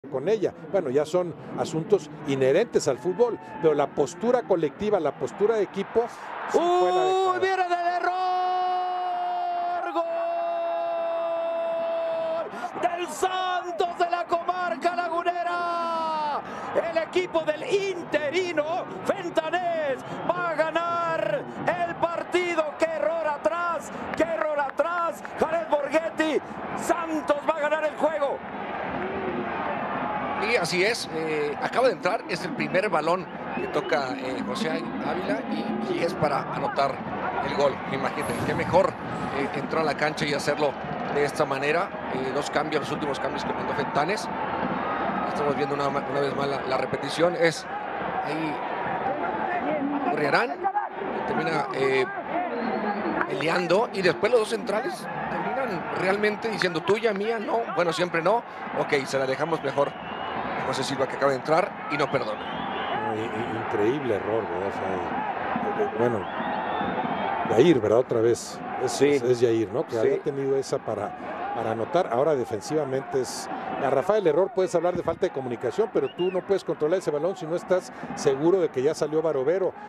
con ella. Bueno, ya son asuntos inherentes al fútbol, pero la postura colectiva, la postura de equipo, sí fue la adecuada. ¡Viene del error! ¡Gol del Santos de la comarca lagunera! El equipo del interino Fentanés va a ganar el partido. ¡Qué error atrás! ¡Qué error atrás! Jared Borghetti. Santos va a ganar el juego. Y así es, acaba de entrar, es el primer balón que toca José Ávila y es para anotar el gol. Imagínate, qué mejor entrar a la cancha y hacerlo de esta manera. Dos cambios, los últimos cambios que mandó Fentanes. Estamos viendo una vez más la repetición. Es ahí Gorriarán, que termina peleando y después los dos centrales terminan realmente diciendo tuya, mía, no, bueno, siempre no. Ok, se la dejamos mejor a José Silva, que acaba de entrar y no perdona. Increíble error, ¿verdad? O sea, bueno, Yair, ¿verdad? Otra vez. Es Yair, ¿no? Que había tenido esa para anotar. Ahora defensivamente es... A Rafael, error, puedes hablar de falta de comunicación, pero tú no puedes controlar ese balón si no estás seguro de que ya salió Barovero.